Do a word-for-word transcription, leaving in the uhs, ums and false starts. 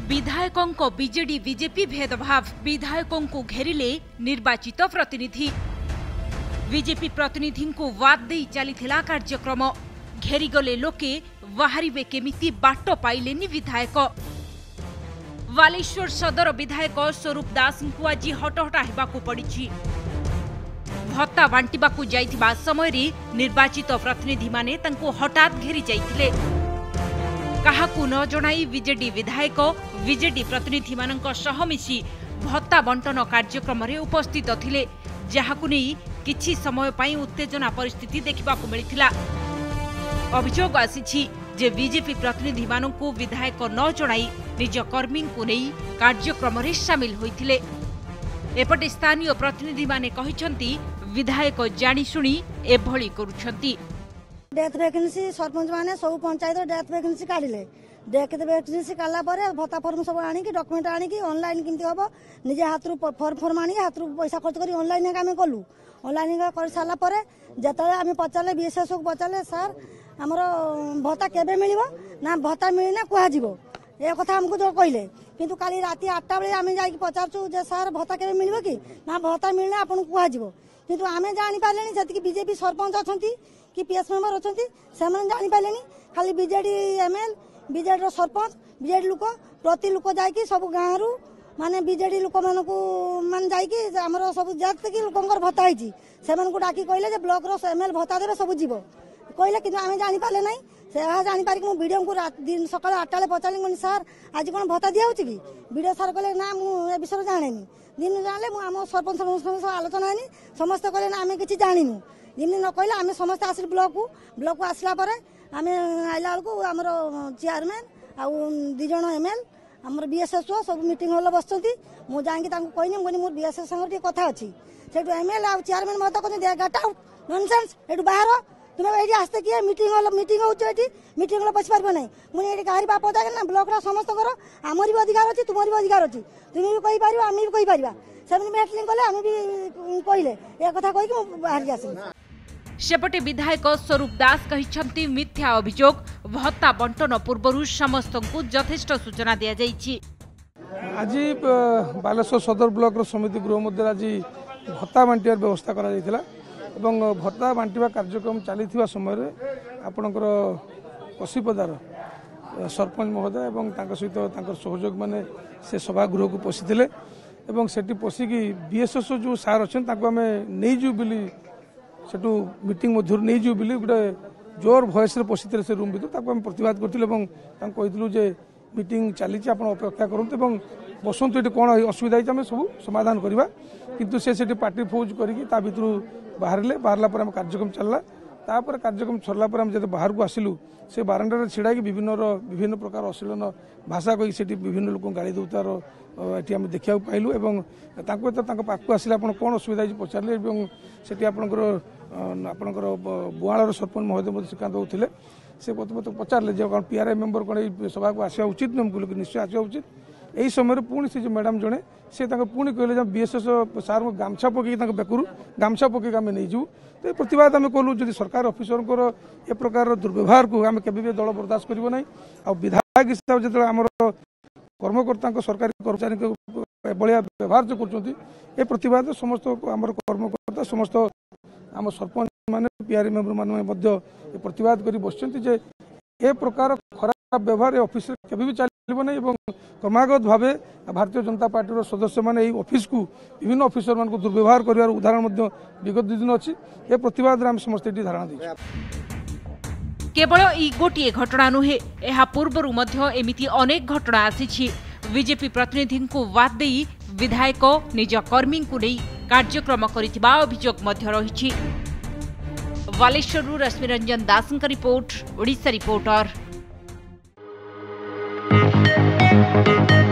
विधायकों को BJD BJP भेदभाव विधायकों को घेरिले निर्वाचित प्रतिनिधि बीजेपी प्रतिनिधि को वाद दे चलीथिला कार्यक्रम घेरीगले लोके बाहरिबे केमिति बाट पाइलेनी विधायक बालेश्वर सदर विधायक स्वरूप दास को आज हटहटा हेबाकू पड़िछि। भत्ता बांटिबाकू जाइथिबा समय रे निर्वाचित प्रतिनिधि माने तांको हठात घेरी जाइथिले। काहाकू न जणाई बीजेडी विधायक बीजेडी प्रतिनिधि मानक सह मिसी भत्ता बंटन कार्यक्रम रे उपस्थित थिले, जहाकू नै किछि समय पई उत्तेजना परिस्थिति देखिबाकू मिलिथिला। अभियोग आसीछि जे बीजेपी प्रतिनिधि मानकू विधायक न जणाई निज कर्मी को नहीं कार्यक्रम रे शामिल होइथिले। एपटे स्थानीय प्रतिनिधि माने कहिसंती विधायक जानी सुनी एभली करूछंती। डेथ वैकेंसी सरपंच माने सब पंचायत डेथ वैकेंसी काढिले। डेथ वैकेंसी काढला परे भत्ता फॉर्म सब आनी की डॉक्यूमेंट आनी की ऑनलाइन किंती हबो निजे हाथ रु फॉर्म फॉर्म आनी हाथ रु पैसा खर्च करी ऑनलाइन काम कलु। ऑनलाइन कर साला परे जतले आमे पचाले बीएसएस को पचाले सर हमर भत्ता केबे मिलिबो ना भत्ता मिलिना कुहा जिवो ए कथा हमको जो कहले, किंतु काली राती आठटा बेले आमे जाई पचारछु जे सर भत्ता केबे मिलिबो कि ना भत्ता मिलना आपन कुहा जिवो, किंतु आमे जानि पालेनी जति बीजेपी सरपंच अछंती कि पीएस मेंबर अछंती से माने जानि पालेनी। खाली बीजेडी एमएल बीजेडी रो सरपंच बीजेडी लोक प्रति लोक जाई कि सब गां रु माने बीजेडी लोक मानकू मान जाई कि हमर सब जति कि लोकंकर भत्ता आइची से मानकू डाकी कहले जे ब्लॉक रो एमएल भत्ता देबे सब जीवो कहले, किंतु आमे जानि पाले नै। से जानी पारि मु वीडियो को दिन सकाळ आठटा ले पचाली कोन सर आज कोन भत्ता दिया होची कि वीडियो सर कहले ना मु ए विषय जानेनी। दिन जानले मु हम सरपंच समस्त आलोचना हैनी समस्त कहले ना आमे किछि जानिनु। दिन न कहले आमे समस्त आसिल ब्लॉक को ब्लॉक को आसला परे आमे आइला को हमर चेयरमैन आ दि जण एमएल हमर बीएसएस सब मीटिंग हॉल बसचंती। मु जांगी तांको कहनी मु मोर बीएसएस संग कथा अछि सेटु एमएल आ चेयरमैन मत कहनी दे गेट आउट नॉनसेंस एटु बाहर तुम ये आसते किए मीटिंग हॉल मीटिंग होती मीटिंग हॉल बस पार नहीं मुझे कहार बाप जाए ना ब्लॉक समस्त आमर भी अधिकार अच्छी तुम भी अधिकार अच्छी तुम भी कही पार आम भी कही पार से मीटिंग कले आम भी कहले ए कथा कहीकि बाहर आस। सेपटे विधायक स्वरूप दास कहिसंती मिथ्या अभियोग भत्ता बंटन पूर्व समस्त को यथेष्ट सूचना दि जाइछि। आज बालेश्वर सदर ब्लॉक समिति गृह मध्य आज भत्ता बांटियार व्यवस्था करा जायतिला एवं भत्ता बांटिबा कार्यक्रम चली समय आपणकर पशीपदार सरपंच महोदय एवं सहित सहयोग माने से सभागृह को पशिथिले एवं सेठी पशिकी बीएसएस जो सार अच्छे आम नहीं जीव बोली सेठू मीटिंग मध्य नहीं जीव बोली गोटे जोर भयस पशिथिले से रूम भर ताको आम प्रतिवाद करथिलु जे मीटिंग चली आप अपेक्षा करूँ बसंतु ये कौन असुविधा है सब समाधान करवा, किंतु से सेठी पार्टी फौज करके बाहर बाहरला पर कार्यक्रम चलला तापर कार्यक्रम सरला पर जब बाहर को आसिलु से बारंडार छिड़ा विभिन्न विभिन्न प्रकार अश्लील भाषा कही से विभिन्न लोक गाड़ी दौतार ये आम देखा पाइलु एवं पाखक आसिले आप कौन असुविधा पचारे से आपंकर आपंकर बुआलर सरपंच महोदय श्रीकांत होते से मत पचारे जो कौन पीआरआई मेंबर कौन सभा को आसा उचित नहीं निश्चय आसा उचित। यही समय पुणी से मैडम जड़े से पुणी कहले बीएसएस सार को गामछा पकई बेकू गामछा पकई आम नहीं जीव तो प्रतिवाद आम कलु जब सरकार अफिसर ए प्रकार दुर्व्यवहार को आम के दल बर्दाश्त कर ना आ विधायक हिसाब से जो आम कर्मकर्ता सरकारी कर्मचारी भाया व्यवहार जो कर प्रतिवाद समस्त आम कर्मकर्ता समस्त आम सरपंच मान पीआरआई मेंबर मान प्रतिवाद कर बसुँच ए प्रकार खराब व्यवहार ऑफिस केबे भी चलिबो नहीं एवं क्रमागत भाव भारतीय जनता पार्टी सदस्य माने ऑफिस को विभिन्न ऑफिसर मान को दुर्व्यवहार कर उदाहरण विगत दिन अच्छी ए प्रतिवाद आम समस्त धारणा दे। केवल ई गोटे घटना नुहे एहा पूर्वरु मध्य एमिति अनेक घटना आसीछि। बीजेपी प्रतिनिधि को वाद देई विधायक निज कर्मी को नहीं कार्यक्रम करिथिबा अभियोग मध्य रहिछि। बालेश्वरु रश्मिरंजन दासଙ୍କ रिपोर्ट ओडिशा रिपोर्टर।